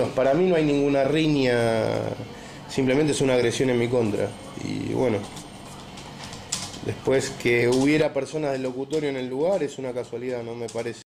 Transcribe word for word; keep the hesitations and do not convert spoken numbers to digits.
Para mí no hay ninguna riña, simplemente es una agresión en mi contra. Y bueno, después que hubiera personas del locutorio en el lugar es una casualidad, no me parece.